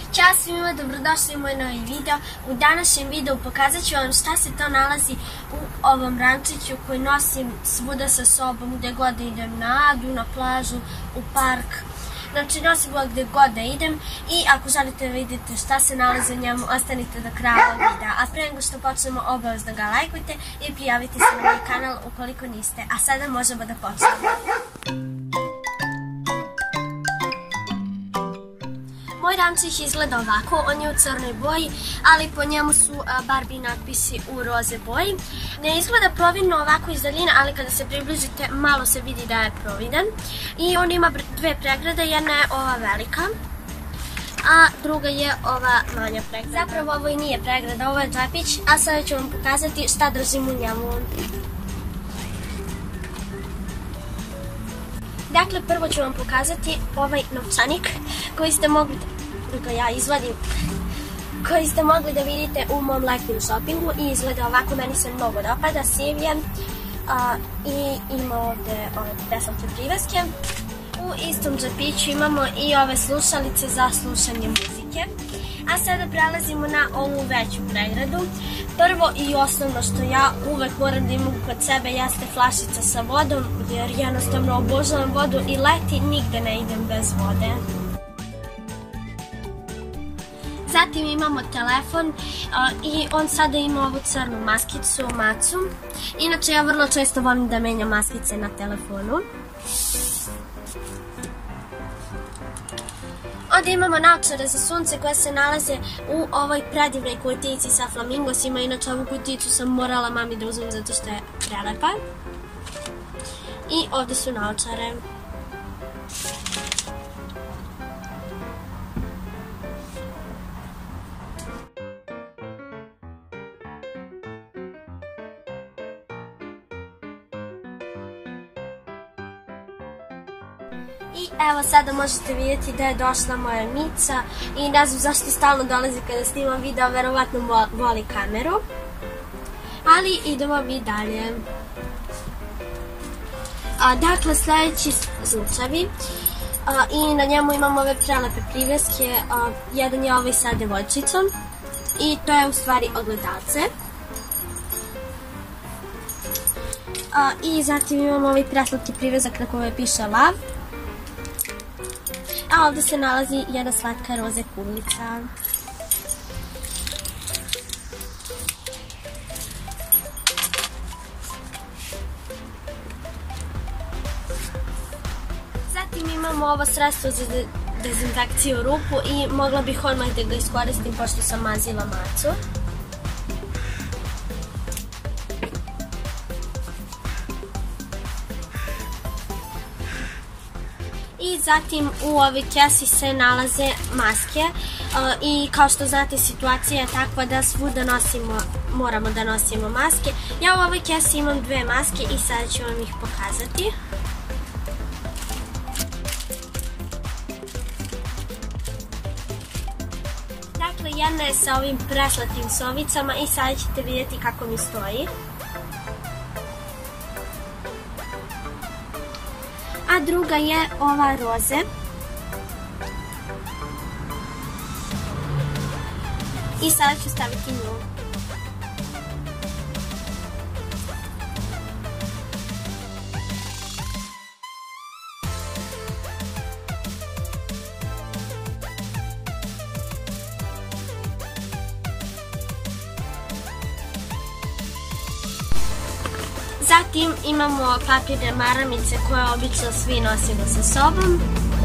Ćao svima, dobrodošli u moj novi video. U današnjem videu pokazat ću vam šta se to nalazi u ovom rančiću koji nosim svuda sa sobom, gdje god idem, na Adu, na plažu, u park. Znači nosim ga gdje god da idem i ako želite da vidite šta se nalazi u njemu, ostanite do kraja ovog videa. A pre nego što počnemo, obavezno ga lajkujte i prijavite se na moj kanal ukoliko niste. A sada možemo da počnemo. Moj rančić izgleda ovako, on je u crnoj boji, ali po njemu su Barbie natpisi u roze boji. Ne izgleda providno ovako iz daljine, ali kada se približite malo se vidi da je providan. I on ima dve pregrade, jedna je ova velika, a druga je ova manja pregrada. Zapravo ovo i nije pregrada, ovo je džepić, a sada ću vam pokazati šta držim u njemu. Dakle, prvo ću vam pokazati ovaj novčanik koji ste mogli da ga ja izvadim, koji ste mogli da vidite u mom letnjem shoppingu i izgleda ovako, meni se mnogo dopada, siv je i ima ovdje ove besplatne priveske. U istom džepiću imamo i ove slušalice za slušanje muzike. A sada prelazimo na ovu veću pregradu. Prvo i osnovno što ja uvek moram da imam kod sebe jeste flašica sa vodom, jer jednostavno obožavam vodu i leti nigde ne idem bez vode. Zatim imamo telefon i on sada ima ovu crnu maskicu, macu. Inače ja vrlo često volim da menjam maskice na telefonu. Onda imamo naočare za sunce koje se nalaze u ovoj predivnoj kutijici sa flamingosima. Inače ovu kutijicu sam morala mami da uzmem zato što je prelepa. I ovdje su naočare. I evo sada možete vidjeti da je došla moja Mica i ne znam zašto stalno dolazi kada snimam video, verovatno voli kameru. Ali idemo mi dalje. Dakle, sljedeći zvučevi i na njemu imamo ove prelepe priveske. Jedan je ovaj sa devojčicom i to je u stvari ogledalce. I zatim imamo ovaj preslatki privezak na kojoj piše Love. A ovdje se nalazi jedna slatka roze kuglica. Zatim imamo ovo sredstvo za dezinfekciju ruku i mogla bih odmah da ga iskoristim pošto sam mazila macu. I zatim u ovoj kesi se nalaze maske i kao što znate situacija je takva da svuda moramo da nosimo maske. Ja u ovoj kesi imam dve maske i sada ću vam ih pokazati. Dakle, jedna je sa ovim preslatim sovicama i sada ćete vidjeti kako mi stoji. A druga je ova roze. I sada ću staviti nju. Zatim imamo papirne maramice koje obično svi nosimo sa sobom.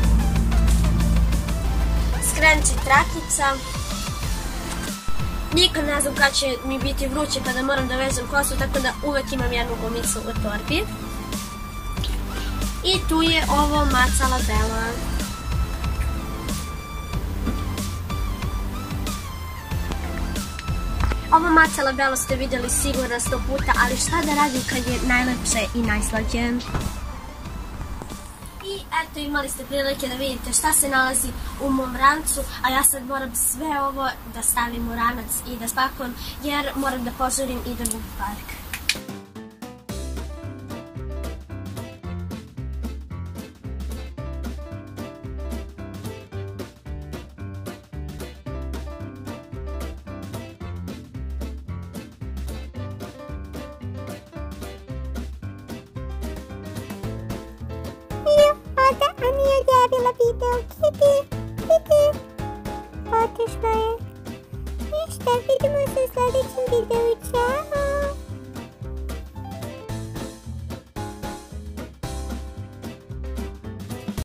Skrenči trakica. Nikad ne znam kad će mi biti vruće kada moram da vežem kosu, tako da uvek imam jednu gumicu u torbi. I tu je ovo maca labela. Ovo maca labelo ste vidjeli sigurno 100 puta, ali šta da radim kad je najlepše i najslađe? I eto, imali ste prilike da vidite šta se nalazi u mom rancu, a ja sad moram sve ovo da stavim u ranac i da spakujem jer moram da požurim i idem u park. video.